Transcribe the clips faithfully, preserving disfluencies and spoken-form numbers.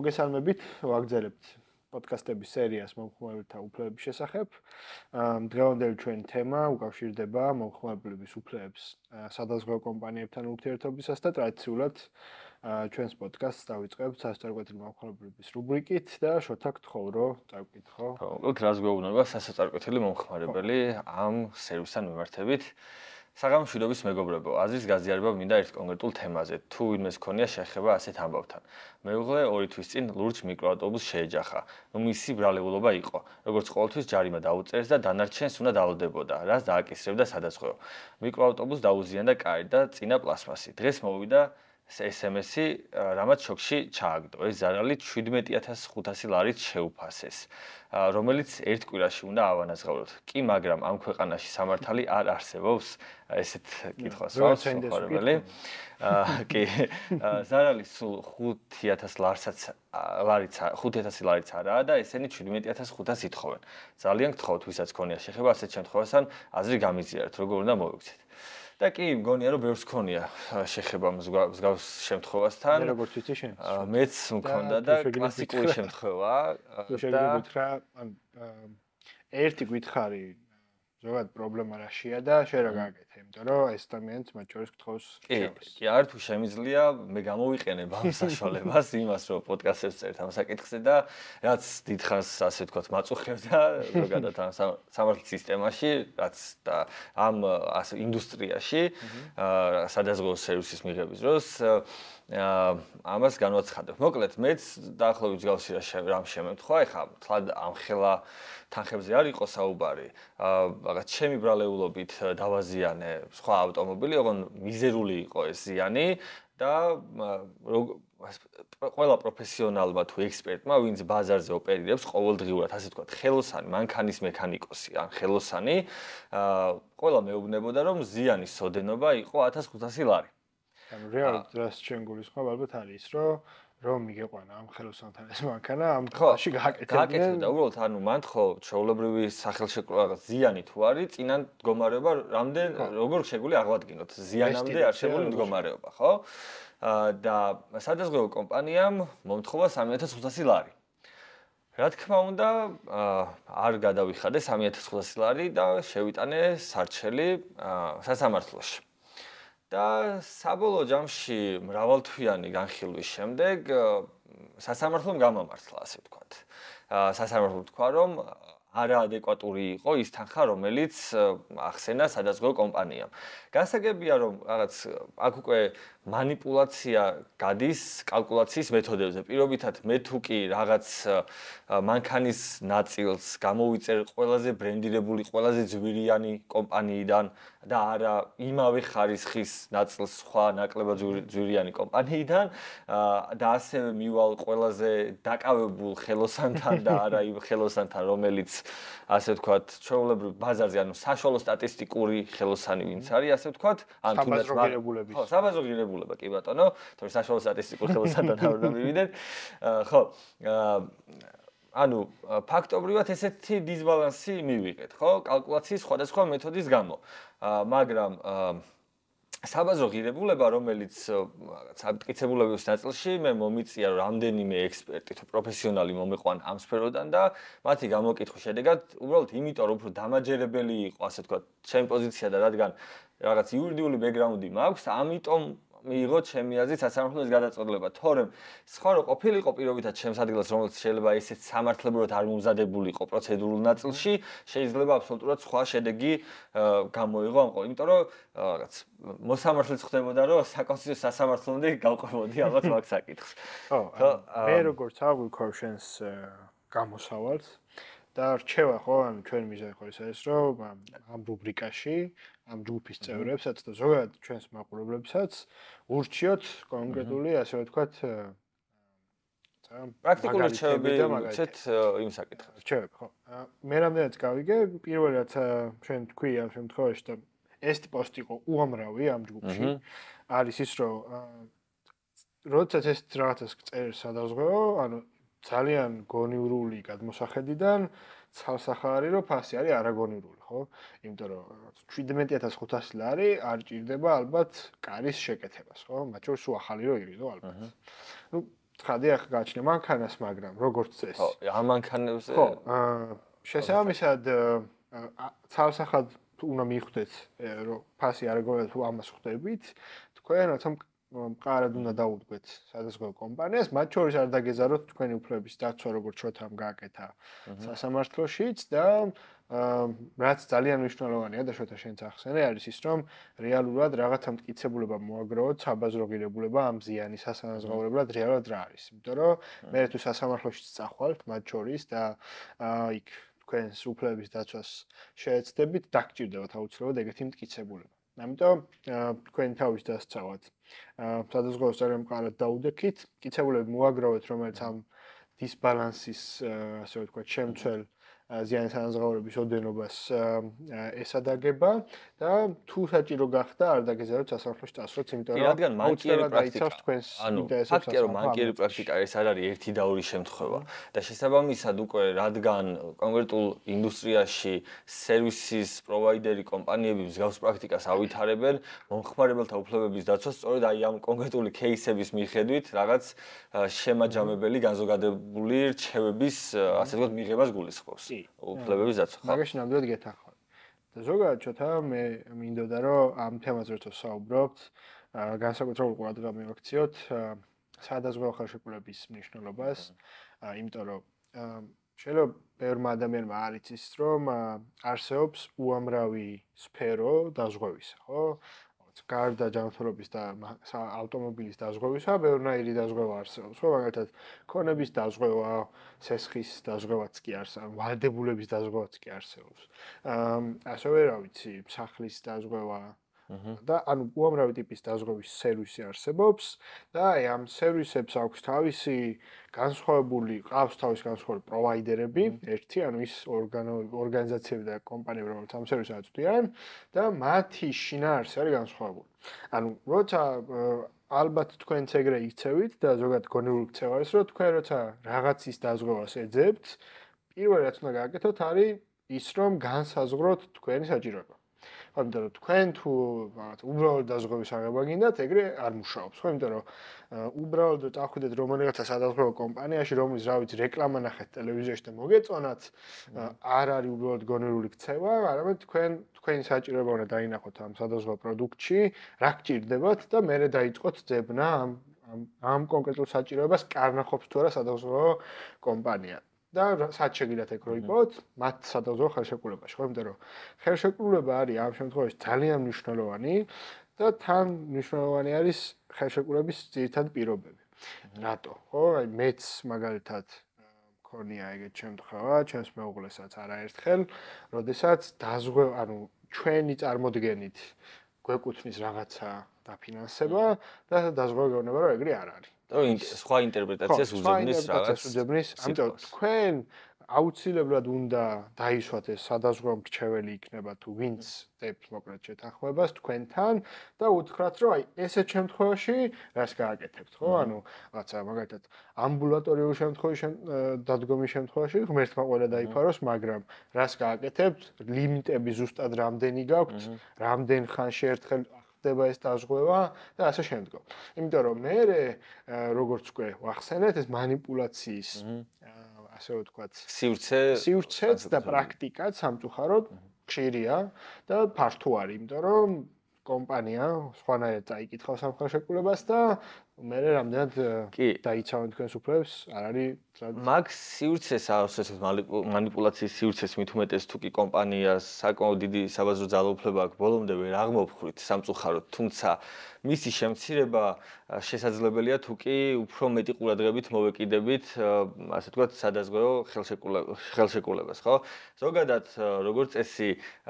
მოგესალმებით, ვაგრძელებთ პოდკასტების სერიას მომხმარებელთა უფლებების შესახებ. დღევანდელი ჩვენი თემა უკავშირდება მომხმარებლების უფლებებს სადაზღვევო კომპანიებთან ურთიერთობისას და ტრადიციულად ჩვენს პოდკასტს დავიწყებთ სასწორკვეთილი მომხმარებლების რუბრიკით და შოთა გთხოვ, რომ წავკითხო. ხო, უბრალოდ რას გვეუბნება სასწორკვეთილი მომხმარებელი ამ სერვისთან მიმართებით. საღამო მშვიდობის მეგობრებო, აზრის გაზიარება მინდა ერთ კონკრეტულ თემაზე. თუ ვინმეს ქონია შეხება ასეთ ამბავთან. მეუღლე ორი თვის წინ ლურჯ მიკროავტობუსს შეეჯახა. ნუ მისი ბრალეულობა იყო. როგორც ყოველთვის ჯარიმა დაუწერეს და დანარჩენს უნდა დაალდებოდა, რაც დააკისრებდა სადაზღვევო. მიკროავტობუსს დაუზიანდა კარი და წინა პლასმასი. დღეს მოვიდა ეს ემ ესი, რამაც შოქში ჩააგდო. ეს ზარალი შვიდმეტი ათას ხუთასი ლარით შეუფასეს, რომელიც ერთ კვირაში უნდა ავანაზღავროთ. კი, მაგრამ ამ ქვეყანაში სამართალი არ არსებობს, ესეთ კითხვას ვსვამს მოხარებელი. კი, ზარალი სულ ხუთი ათას ლარსაც ლარიც ხუთი ათასი ლარიც არაა და ესენი შვიდმეტი ათას ხუთას ითხოვენ. ძალიან გთხოვთ, ვისაც ქონია შეხება ასეთ შემთხვევასთან, აზრი გამიზიარეთ, როგორ უნდა მოვიქცეთ. და კი, მგონია რომ ბევრს ქონია შეხება მსგავს შემთხვევასთან. მე როგორც ვიცი შენ. მეც მქონდა და კლასიკური შემთხვევაა. და გითხრა, ან ერთი გითხარი ზოგადად პრობლემა რაშია და შენ რა გააკეთე, იმიტომ რომ ეს ადამიანს მათ შორის გთხოვს. კი, კი, არ თუ შემიძლია, მე გამოვიყენებ ამ საშუალებას იმას, რომ პოდკასტებს წერთ ამ საკითხზე და რაც დიდხანს ასე ვთქვათ, მაწუხებდა ზოგადად ამ სამართლის სისტემაში, რაც და ამ ასე ინდუსტრიაში, სადაზღვევო სერვისის მიღების დროს ამას განვაცხადებ. მოკლედ, მეც დაახლოებით მსგავსი რამ შემემთხვა, ეხლა თლად ამხელა თანხებზე არ იყო საუბარი. რაღაც ჩემი ბრალეულობით დავაზიანე სხვა ავტომობილი, ოღონ მიზერული იყო ეს ზიანი და ყველა პროფესიონალმა თუ ექსპერტმა, ვინც ბაზარზე ოპერირებს ყოველდღიურად, ასე ვთქვათ, ხელოსანი, მანქანის მექანიკოსი ან ხელოსანი, ყველა მეუბნებოდა, რომ ზიანის სოდენობა იყო ათას ხუთასი ლარი. ანუ რეალურად რას ჩვენ გულისხმობ ალბათ არის ის, რომ რომ მიგეყვანა ამ ხელოსანთან ეს მანქანა ამ ხალხში გააკეთებდნენ. გააკეთებდა, უბრალოდ ანუ მან ხო ჩვეულებრივი სახელშეკრულება ზიანი თუ არის, წინან მდგომარეობა რამდენ როგორ შეგვიძლია აღვადგინოთ ზიანამდე არსებული მდგომარეობა, ხო? და სადაზღვევო კომპანიამ მომთხოვა სამი ათას ხუთასი ლარი. რა თქმა უნდა, არ გადავიხადე სამი ათას ხუთასი ლარი და შევიტანე სარჩელი სასამართლოში. და საბოლოო ჯამში მრავალთვიანი განხილვის შემდეგ სასამართლომ გამამართლა, ასე ვთქვათ. სასამართლომ თქვა, რომ არაადეკვატური იყო ის თანხა, რომელიც ახსენა სადაზღვევო კომპანიამ. გასაგებია, რომ რაღაც აქ უკვე მანიპულაცია გადის კალკულაციის მეთოდებზე. პირობითად მე თუ კი რაღაც მანქანის ნაწილს გამოვიწერ ყველაზე ბრენდირებული, ყველაზე ძვირიანი კომპანიიდან და არა იმავე ხარისხის ნაწილს სხვა ნაკლებად ძვირიანი კომპანიიდან და ასევე მივალ ყველაზე დაკავებულ ხელოსანთან და არა იმ ხელოსანთან, რომელიც ასე ვთქვათ, ჩვეულებრივ ბაზარზე, ანუ საშუალო სტატისტიკური ხელოსანი ვინც არის, ასე ვთქვათ, ან თუნდაც საბაზრო ხო, საბაზრო ღირებულება, კი ბატონო, თორე საშუალო სტატისტიკურ ხელოსანთან არ უნდა მივიდეთ. ხო, ანუ ფაქტობრივად ესეთი დისბალანსი მივიღეთ, ხო, კალკულაციის სხვადასხვა მეთოდის გამო. მაგრამ საბაზრო ღირებულება, რომელიც რაღაც აბტკიცებულების ნაწილში მე მომიწია რამდენიმე ექსპერტი თუ პროფესიონალი მომეყვან ამ სფეროდან და მათი გამოკითხვის შედეგად უბრალოდ იმიტომ რომ უფრო დამაჯერებელი იყო, ასე ვთქვათ, ჩემი პოზიცია და რადგან რაღაც იურიდიული ბექგრაუნდი მაქვს, ამიტომ მიიღო ჩემი აზრით სასამართლოს გადაწყვეტილება. თორემ სხვა რო ყოფილიყო პირობითად ჩემს ადგილას, რომელიც შეიძლება ისეთ სამართლებრივად არ მომზადებულიყო პროცედურულ ნაწილში, შეიძლება აბსოლუტურად სხვა შედეგი გამოიღო ამ ყოველ. იმიტომ რომ რაღაც მოსამართლეც ხდებოდა, რომ საკონსტიტუციო სასამართლომდე გავყვებოდი ალბათ მაგ საკითხს. ხო, მე როგორც აღვიქვა შენს გამოსავალს და რჩევა ხო, ანუ ჩვენ მიზანი ხო ის არის, რომ ამ რუბრიკაში ამ ჯგუფის წევრებსაც და ზოგადად ჩვენს მაყურებლებსაც ურჩიოთ კონკრეტული, ასე ვთქვათ, პრაქტიკული რჩევები მოგცეთ იმ საკითხებზე. რჩევები, ხო. მე რამდენიც გავიგე, პირველი რაც ჩვენ თქვი ამ შემთხვევაში და ეს პოსტი იყო უამრავი ამ ჯგუფში, არის ის, რომ როდესაც ეს რაღაცას წერს სადაზღვევო, ანუ ძალიან გონივრული გადმოსახედიდან ცალსახარი რომ ფასი არის არაგონივრული, ხო? იმიტომ რომ შვიდმეტი ათას ხუთასი ლარი არ ჭირდება ალბათ კარის შეკეთებას, ხო? მათ შორის ახალი რო იყიდო ალბათ. ნუ ცხადი ახლა გააჩნია მანქანას, მაგრამ როგორც წესი. ხო, ამ მანქანებზე ხო, აა შესაბამისად ცალსახად უნდა მიხვდეთ, რომ ფასი არ გოვლეთ თუ ამას ხვდებით, თქვენ როცა მყარად უნდა დაუდგეთ სადაზღვევო კომპანიას, მათ შორის არ დაგეზაროთ თქვენი უფლებების დაცვა, როგორც შოთამ გააკეთა სასამართლოშიც და რაც ძალიან მნიშვნელოვანია და შოთა შენც ახსენე, არის ის, რომ რეალურად რაღაცა მტკიცებულება მოაგროვოთ საბაზრო ღირებულება ამ ზიანის ასანაზღაურებლად რეალურად რა არის. იმიტომ რომ მე თუ სასამართლოშიც წახვალთ მათ შორის და იქ თქვენს უფლებების დაცვას შეეცდებით, დაგჭირდებათ აუცილებლად ეგეთი მტკიცებულება. ამიტომ თქვენ თავის დასწავად სადაზღვევო სარემყარად დაუდექით, მტკიცებულები მოაგროვეთ, რომელიც ამ დისბალანსის, ასე ვთქვათ, შემცველ ზიანის ანაზღაურების ოდენობას ესადაგება და თუ საჭირო გახდა არ დაგეზაროთ სასამართლოში წასვლაც, იმიტომ რომ რადგან მანკიერი პრაქტიკა თქვენს ინტერესებს ფაქტია რომ მანკიერი პრაქტიკა ეს არ არის ერთი და ორი შემთხვევა და შესაბამისად უკვე რადგან კონკრეტულ ინდუსტრიაში სერვისის პროვაიდერი კომპანიები მსგავს პრაქტიკას ავითარებენ, მომხმარებელთა უფლებების დაცვა სწორედ აი ამ კონკრეტული кейსების მიხედვით რაღაც შემაჯამებელი განზოგადებული რჩევების, ასე ვთქვათ, მიღებას გულისხმობს. უფლებების დაცვა. მაგაში ნამდვილად გეთანხმები. და ზოგადად ჩოთა მე მინდოდა რომ ამ თემაზე როცა საუბრობთ, განსაკუთრებულ ყურადღება მივაქციოთ სადაზღვევო ხელშეკრულების მნიშვნელობას, იმიტომ რომ შეიძლება ბევრმა ადამიანმა არ იცის, რომ არსებობს უამრავი სფერო დაზღვევისა, ხო? გარდა ჯანმრთელობის და ავტომობილის დაზღვევისა, ბევრნაირი დაზღვევა არსებობს. ხო, მაგალითად, ქონების დაზღვევა, სესხის დაზღვევაც კი არსებობს, ვალდებულების დაზღვევაც კი არსებობს. აა, ასევე რა ვიცი, სახლის დაზღვევა და ანუ უამრავი ტიპის დაზღვევის სერვისი არსებობს და აი ამ სერვისებს აქვს თავისი განსხვავებული, ყავს თავისი განსხვავებული პროვაიდერები, ერთი, ანუ ის ორგანიზაციები და კომპანიები, რომელიც ამ სერვისს აწვდიან და მათი შინაარსი არის განსხვავებული. ანუ როცა ალბათ თქვენც ეგრე იქცევით და ზოგადად გონივრული ქცევა არის, რომ თქვენ როცა რაღაცის დაზღვევას ეძებთ, პირველი რაც უნდა გააკეთოთ არის ის, რომ განსაზღვროთ თქვენი საჭიროება. იმიტომ რომ თქვენ თუ რაღაც უბრალოდ დაზღვევის აღება გინდათ, ეგრე არ მუშაობს, ხო? იმიტომ რომ უბრალოდ წახვიდეთ რომელიღაცა სადაზღვევო კომპანიაში, რომლის რა ვიცი, რეკლამა ნახეთ ტელევიზიაში და მოგეწონათ, არ არის უბრალოდ გონივრული ქცევა, არამედ თქვენ თქვენი საჭიროება უნდა დაინახოთ ამ სადაზღვევო პროდუქტში, რა გჭირდებათ და მერე დაიწყოთ ძებნა ამ ამ კონკრეტულ საჭიროებას კარნახობს თუ არა სადაზღვევო კომპანია. და სად შეგიძლიათ ეგ როიპოთ, მათ სადაზღვევო ხელშეკრულებაში, ხო? იმიტომ რომ ხელშეკრულება არის ამ შემთხვევაში ძალიან მნიშვნელოვანი და თან მნიშვნელოვანი არის ხელშეკრულების ძირითადი პირობები. რატო? ხო, აი მეც მაგალითად მქონია ეგეთ შემთხვევა, ჩემს მეუღლესაც არაერთხელ, როდესაც დაზღვევა, ანუ ჩვენი წარმოდგენით გვეკუთვნის რაღაცა დაფინანსება და დაზღვევა გეუბნება, რომ ეგრე არ არის. და სხვა ინტერპრეტაციას უძებნის რაღაც. უძებნის, ამიტომ თქვენ აუცილებლად უნდა დაისვათ ეს სადაზღვევო მრჩეველი იქნება თუ ვინც დებს მოკლედ შეთანხმებას თქვენთან და უთხრათ, რომ აი ესეთ შემთხვევაში რას გააკეთებთ, ხო? ანუ რაღაცა მაგალითად ამბულატორიულ შემთხვევაში დადგომის შემთხვევაში ღმერთმა ყველა დაიფაროს, მაგრამ რას გააკეთებთ? ლიმიტები ზუსტად რამდენი გაქვთ? რამდენ ხანში ერთხელ ხდება ეს დაზღვევა და ასე შემდგომ. იმიტომ რომ მე როგორც უკვე ვახსენეთ, ეს манипуляციის ასე ვთქვათ, სივრცე სივრცეც და პრაქტიკაც სამწუხაროდ ხშირია და ფართო არის, იმიტომ რომ კომპანია სხვანაირად წაიკითხავს ამ ხელშეკრულებას და მე რამდენად დაიცავენ თქვენს უფლებებს, არ არის მაგ სივრცეს ასეთ манипуляციის სივრცეს მით უმეტეს თუ კი კომპანიას საკმაოდ დიდი საბაზრო ძალაუფლება აქვს, ბოლომდე ვერ აღმოფხრით სამწუხაროდ, თუმცა მისი შემცირება შესაძლებელია თუ კი უფრო მეტი ყურადღებით მოვეკიდებით, ასე ვთქვათ, სადაზღვევო ხელშეკრულებას, ხო? ზოგადად, როგორც წესი,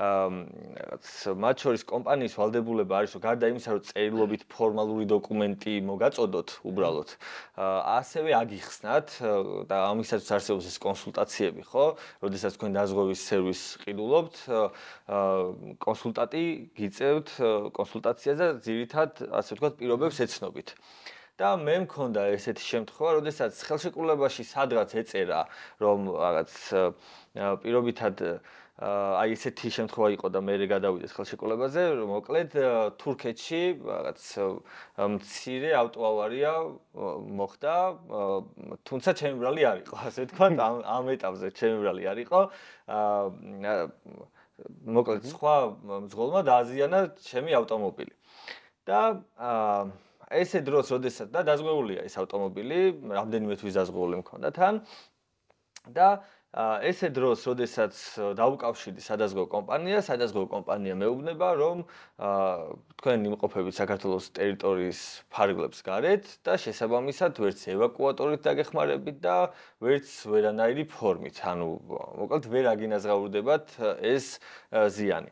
რაღაც მათ შორის კომპანიის ვალდებულება არის, რომ გარდა იმისა, რომ წერილობით ფორმალური დოკუმენტი მოგაწოდოთ უბრალოდ, ასევე აგიხსნათ და ამისაც არსებობს ეს კონსულტაციები, ხო? როდესაც თქვენ დაზღვევის სერვისს ყიდულობთ, კონსულტანტი გიწევთ კონსულტაციას და ძირითად, ასე ვთქვათ, პირობებს ეცნობით. და მე მქონდა ესეთი შემთხვევა, როდესაც ხელშეკრულებაში სადღაც ეწერა, რომ რაღაც პირობითად აი ესეთი შემთხვევა იყო და მე გადავიდეს ხელშეკრულებაზე, რომ მოკლედ თურქეთში რაღაც მცირე ავტოავარია მოხდა, თუმცა ჩემი ბრალი არ იყო, ასე ვთქვათ, ამ ამ ეტაპზე ჩემი ბრალი არ იყო. მოკლედ სხვა მძღოლმა დააზიანა ჩემი ავტომობილი. და ესე დროს, როდესაც და დაზღვეულია ეს ავტომობილი, რამდენიმე თვის დაზღვეული მქონდა თან. და ესე დროს, როდესაც დაუკავშირდი სადაზღვევო კომპანიას, სადაზღვევო კომპანია მეუბნება, რომ თქვენ იმყოფებით საქართველოს ტერიტორიის ფარგლებს გარეთ და შესაბამისად ვერც ევაკუატორით დაგეხმარებით და ვერც ვერანაირი ფორმით, ანუ მოკლედ ვერ აგინაზღაურდებათ ეს ზიანი.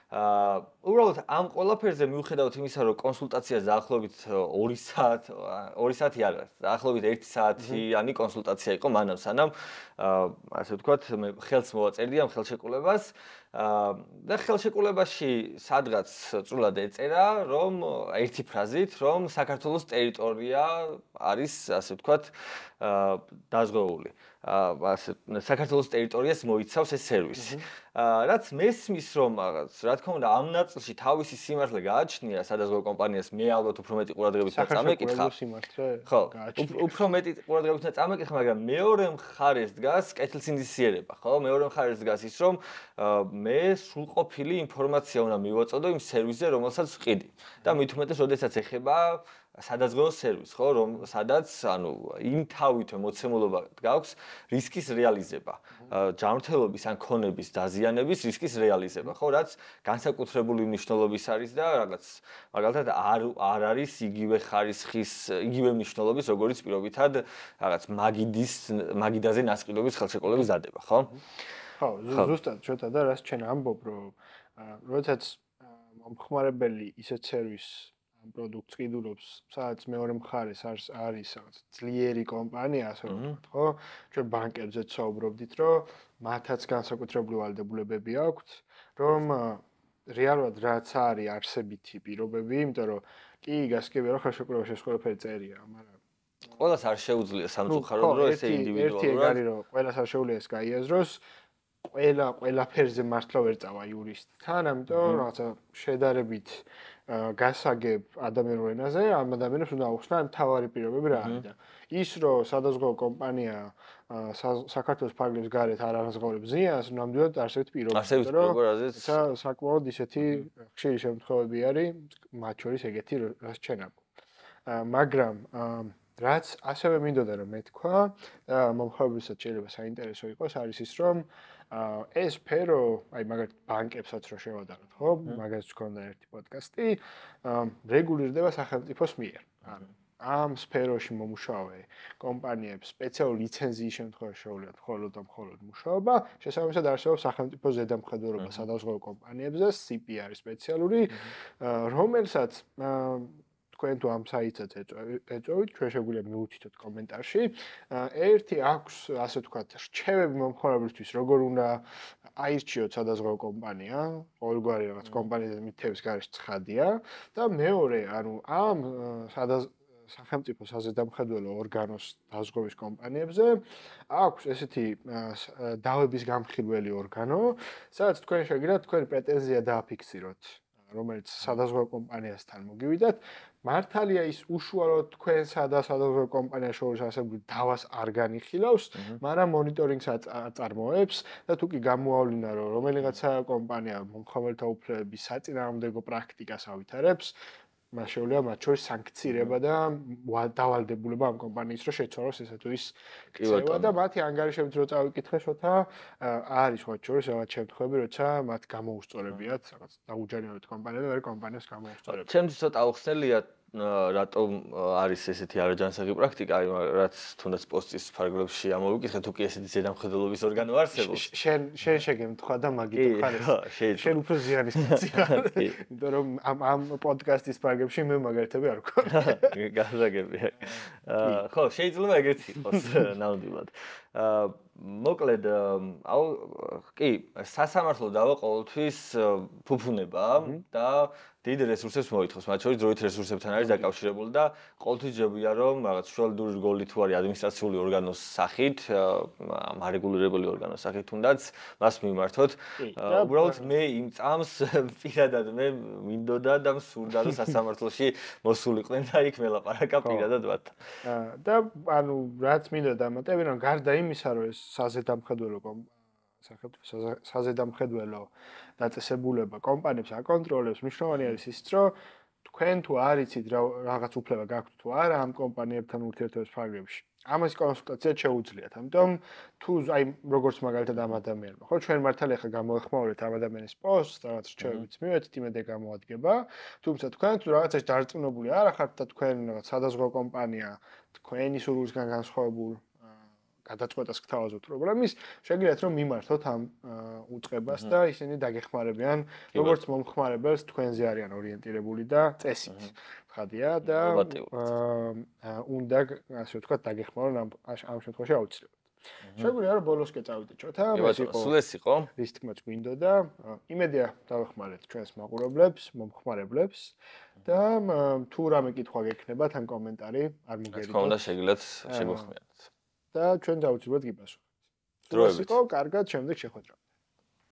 აა უბრალოდ ამ ყველაფერზე მიუხედავად იმისა, რომ კონსულტაციას დაახლოებით ორი საათი, ორი საათი არ არის, დაახლოებით ერთი საათიანი კონსულტაცია იყო მანამ სანამ აა ასე ვთქვათ, მე ხელს მოვაწერდი ამ ხელშეკრულებას. აა და ხელშეკრულებაში სადღაც წვრილად ეწერა, რომ ერთი ფრაზით, რომ საქართველოს ტერიტორია არის, ასე ვთქვათ, აა დაზღვეული. აა ასე საქართველოს ტერიტორიას მოიცავს ეს სერვისი. აა რაც მესმის, რომ რაღაც, რა თქმა უნდა, ამ ნაწილში თავისი სიმართლე გააჩნია სადაზღვევო კომპანიას, მე ალბათ უფრო მეტი ყურადღებით უნდა წამეკითხა. ხო, უფრო მეტი ყურადღებით უნდა წამეკითხა, მაგრამ მეორე მხარეს დგას კეთილსინდისიერება, ხო? მეორე მხარეს დგას ის, რომ მე სრულყოფილი ინფორმაცია უნდა მივაწოდო იმ სერვისზე, რომელსაც ვყიდი. და მით უმეტეს, როდესაც ეხება სადაზღვევო სერვისს, ხო, რომ სადაც, ანუ იმ თავით მოცემულობა გაქვს რისკის რეალიზება, ჯანმრთელობის ან ქონების დაზიანების რისკის რეალიზება, ხო, რაც განსაკუთრებული მნიშვნელობის არის და რაღაც მაგალითად არ არ არის იგივე ხარისხის, იგივე მნიშვნელობის, როგორც პირობითად რაღაც მაგიდის, მაგიდაზე ნასყიდობის ხელშეკრულების დადება, ხო? ხო, ზუსტად ცოტა და რაც ჩვენ ამბობ, რომ როდესაც მომხმარებელი ისეთ სერვისს პროდუქტს ყიდულობს, სადაც მეორე მხარეს არის არის რაღაც ძლიერი კომპანია, ასე ვთქვათ, ხო? ჩვენ ბანკებზეც საუბრობდით, რომ მათაც განსაკუთრებული ვალდებულებები აქვთ, რომ რეალურად რაც არის არსებითი პირობები, იმიტომ რომ კი გასაგებია, რომ ხელშეკრულებაში ეს ყველაფერი წერია, მაგრამ ყველას არ შეუძლია სამწუხაროდ, რომ ესე ინდივიდუალურად. ერთი ეგ არის, რომ ყველას არ შეუძლია ეს გაიაზროს. ყველა ყველაფერზე მართლა ვერ წავა იურისტთან, ამიტომ რაღაცა შედარებით გასაგებ ადამიანურ ენაზე ამ ადამიანებს უნდა აუხსნა მთავარი პირობები რა არის და ის რომ სადაზღვევო კომპანია საქართველოს ფარგლებს გარეთ არ აღზღაურებს ზიანს, ნამდვილად არსებითი პირობები, რომ საკმაოდ ისეთი ხშირი შემთხვევები არის, მათ შორის ეგეთი რაც ჩვენ აკვ. მაგრამ რაც ასევე მინდოდა რომ მეთქვა და მომხმარებელსაც შეიძლება საინტერესო იყოს არის ის რომ ეს სფერო, აი მაგალითად ბანკებსაც რო შევადაროთ, ხო? მაგას გქონდა ერთი პოდკასტი, რეგულირდება სახელმწიფოს მიერ. ანუ ამ სფეროში მომუშავე კომპანიებს სპეციალური ლიცენზიის შემთხვევაში შეუძლიათ მხოლოდ და მხოლოდ მუშაობა, შესაბამისად არსებობს სახელმწიფოს ზედამხედველობა სადაზღვევო კომპანიებზე, სი პი არის სპეციალური, რომელსაც თქვენ თუ ამ საიტსაც ეწევით, ჩვენ შეგვიძლია მივუთითოთ კომენტარში. ერთი აქვს, ასე ვთქვათ, რჩევები მომხმარებლისთვის, როგორ უნდა აირჩიოთ სადაზღვევო კომპანია, ყოველგვარი რაღაც კომპანიაზე მითების გარეშე ცხადია და მეორე, ანუ ამ სახელმწიფო საზედამხედველო ორგანოს დაზღვევის კომპანიებზე აქვს ესეთი დავების გამხილველი ორგანო, სადაც თქვენ შეგიძლიათ თქვენი პრეტენზია დააფიქსიროთ, რომელიც სადაზღვევო კომპანიასთან მოგივიდათ. მართალია ის უშუალოდ თქვენსა და სადაზღვევო კომპანიას შორის არსებული დავას არ განიხილავს, მაგრამ მონიტორინგს აწარმოებს და თუ კი გამოავლინა, რომ რომელიღაცა კომპანია მომხმარებელთა უფლებების საწინააღმდეგო პრაქტიკას ავითარებს, მას შეუძლია მათ შორის სანქცირება და დავალდებულება ამ კომპანიის რო შეცვალოს ესა თუ ის ქცევა და მათი ანგარიშებით რო წავიკითხე შოთა არის მათ შორის რაღაც შემთხვევები, როცა მათ გამოუსწორებიათ რაღაც დაუჯერებთ კომპანია და ვერ კომპანიას გამოუსწორებიათ. ჩემთვის ცოტა აუხსნელია რატომ არის ესეთი არაჯანსაღი პრაქტიკა, რაც თუნდაც პოსტის ფარგლებში ამოვიკითხე, თუ კი ესეთი ზედამხედველობის ორგანო არსებობს. შენ შენ შეგემთხვა და მაგით ხარ ეს. შენ უფრო ზიანისტი ხარ. იმიტომ რომ ამ ამ პოდკასტის ფარგლებში მე მაგალითები არ ვქონდა. გასაგებია. ხო, შეიძლება ეგეთი იყოს ნამდვილად. მოკლედ აუ კი სასამართლო დავა ყოველთვის ფუფუნება და დიდ რესურსებს მოითხოვს, მათ შორის დროით რესურსებთან არის დაკავშირებული და ყოველთვის ჯობია რომ რაღაც შუალედური რგოლი თუ არის ადმინისტრაციული ორგანოს სახით, მარეგულირებული ორგანოს სახით თუნდაც მას მიმართოთ. უბრალოდ მე იმ წამს პირადად მე მინდოდა და მსურდა რომ სასამართლოში მოსულიყვნენ და იქ მელაპარაკა პირადად მათ. და ანუ რაც მინდოდა დამატები რომ გარდა იმისა რომ ეს საზედამხედველო საზედამხედველო დაწესებულება კომპანიებს აკონტროლებს, მნიშვნელოვანი არის ის, რომ თქვენ თუ არ იცით რაღაც უფლება გაქვთ თუ არა ამ კომპანიებთან ურთიერთობის ფარგლებში. ამას კონსულტაცია შეუძლიათ. ამიტომ თუ აი როგორც მაგალითად ამ ადამიანმა, ხო ჩვენ მართალ ახლა გამოეხმაურეთ ამ ადამიანის პოსტს, რაღაც რჩევებიც მივეთით, იმედე გამოადგება, თუმცა თქვენ თუ რაღაცაში დარწმუნებული არ ახართ და თქვენ რაღაც სადაზღვო კომპანია თქვენი სურვილისგან განსხვავებულ გადაწყვეტას გთავაზობთ პრობლემის, შეგიძლიათ რომ მიმართოთ ამ უწყებას და ისინი დაგეხმარებიან, როგორც მომხმარებელს თქვენზე არიან ორიენტირებული და წესით. ხადია და უნდა ასე ვთქვათ დაგეხმარონ ამ ამ შემთხვევაში აუცილებლად. შეგვიძლია რომ ბოლოსკე წავიდეთ ჩვეთა, ეს იყო სულ ეს იყო. რის თქმაც გვინდოდა, იმედია დავეხმარეთ ჩვენს მაყურებლებს, მომხმარებლებს და თუ რამე კითხვა გექნებათ ან კომენტარი არ მოგერიდოთ. თქმა უნდა შეგიძლიათ შეგვეხმაროთ. და ჩვენ დავუცილებლად გიპასუხებთ. დროებით იყო, კარგად, შემდეგ შეხვედრა.